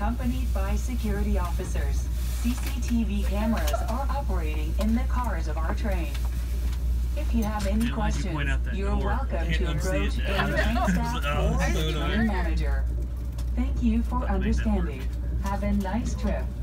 accompanied by security officers. CCTV cameras are operating in the cars of our train. If you have any questions, you're welcome to approach any train staff or the train manager. Thank you for understanding. Have a nice trip.